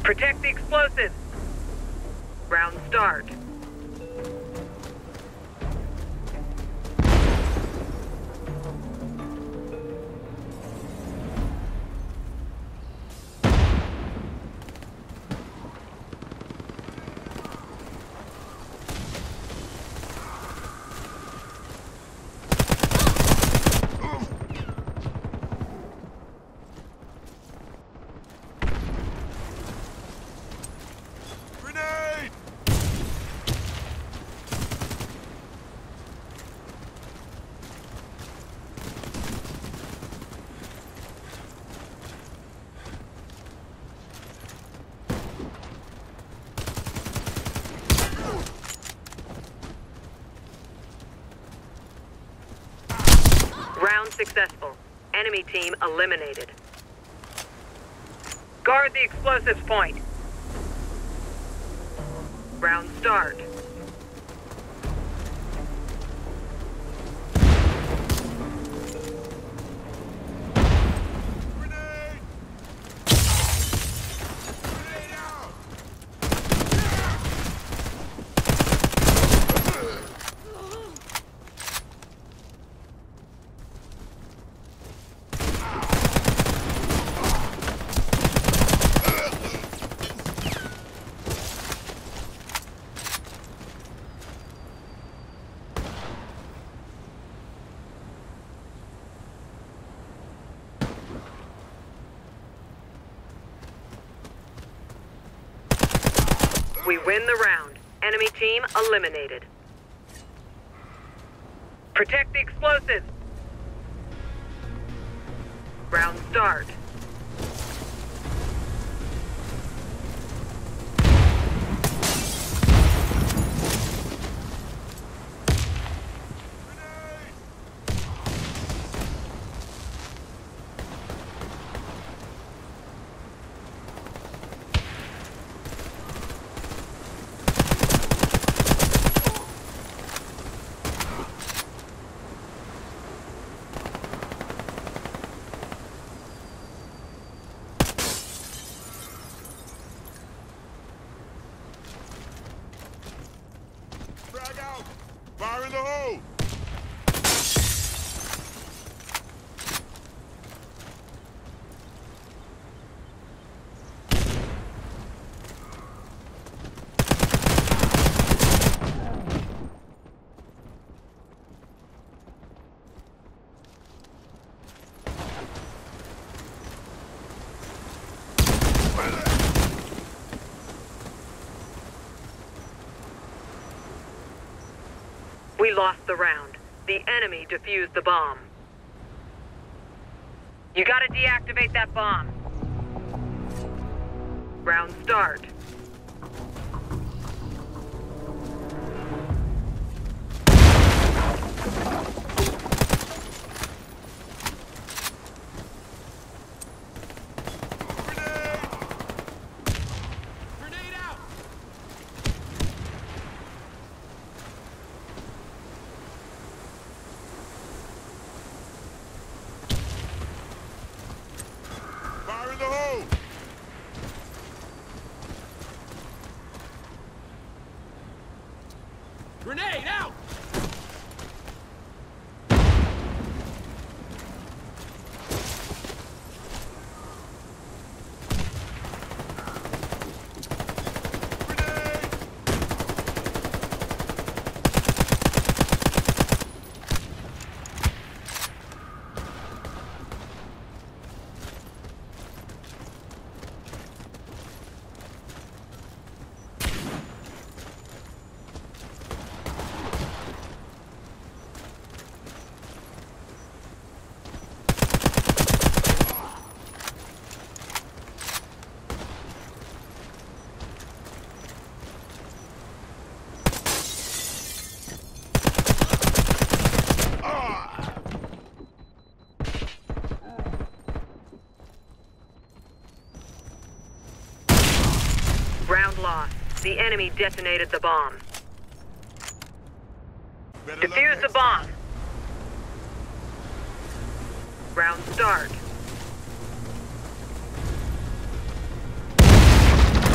Protect the explosives. Round start. Round successful. Enemy team eliminated. Guard the explosives point. Round start. We win the round. Enemy team eliminated. Protect the explosives. Round start. Frag out! Fire in the hole! We lost the round. The enemy defused the bomb. You gotta deactivate that bomb. Round start. Fire in the hole! Grenade out! Round lost. The enemy detonated the bomb. Defuse the bomb. Round start.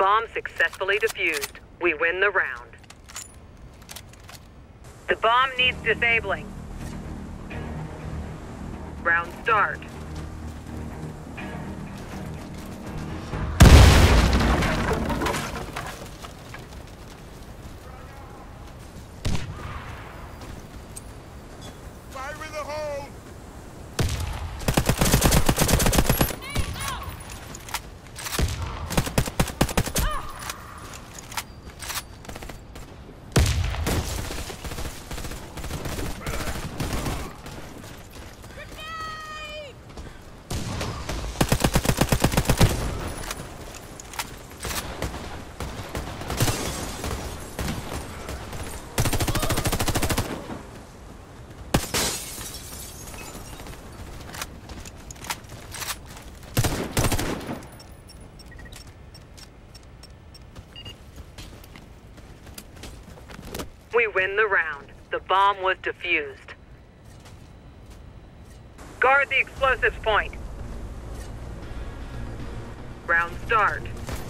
Bomb successfully defused. We win the round. The bomb needs disabling. Round start. Fire in the hole! We win the round. The bomb was defused. Guard the explosives point. Round start.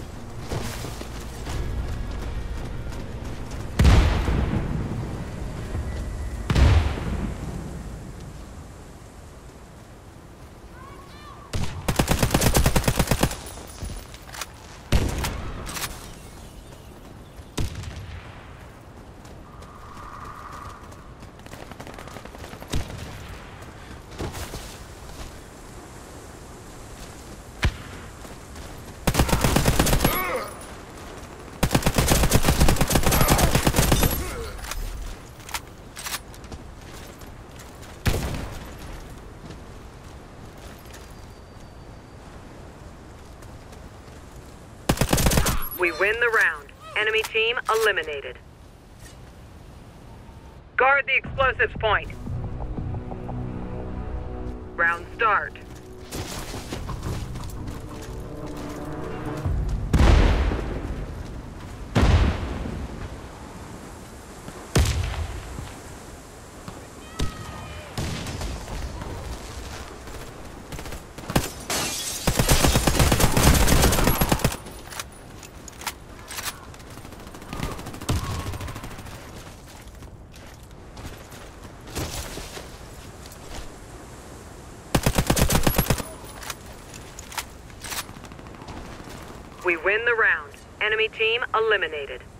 We win the round. Enemy team eliminated. Guard the explosives point. Round start. We win the round. Enemy team eliminated.